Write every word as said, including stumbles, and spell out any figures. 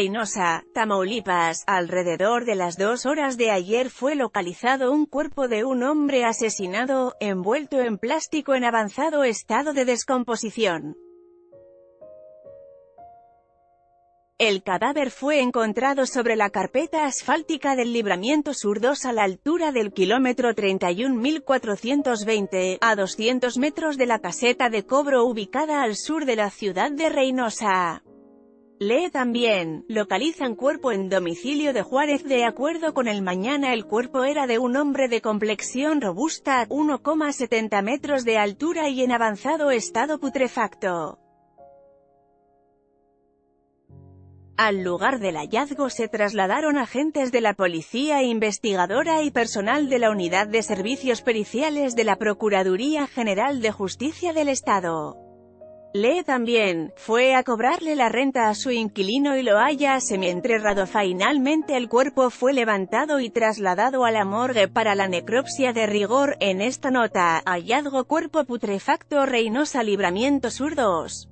Reynosa, Tamaulipas. Alrededor de las dos horas de ayer fue localizado un cuerpo de un hombre asesinado, envuelto en plástico en avanzado estado de descomposición. El cadáver fue encontrado sobre la carpeta asfáltica del Libramiento Sur dos a la altura del kilómetro treinta y un mil cuatrocientos veinte, a doscientos metros de la caseta de cobro ubicada al sur de la ciudad de Reynosa. Lee también, localizan cuerpo en domicilio de Juárez. De acuerdo con el Mañana, el cuerpo era de un hombre de complexión robusta, uno coma setenta metros de altura y en avanzado estado putrefacto. Al lugar del hallazgo se trasladaron agentes de la Policía Investigadora y personal de la Unidad de Servicios Periciales de la Procuraduría General de Justicia del Estado. Lee también, fue a cobrarle la renta a su inquilino y lo halla semienterrado. Finalmente el cuerpo fue levantado y trasladado a la morgue para la necropsia de rigor. En esta nota, hallazgo cuerpo putrefacto Reynosa Libramiento Sur dos.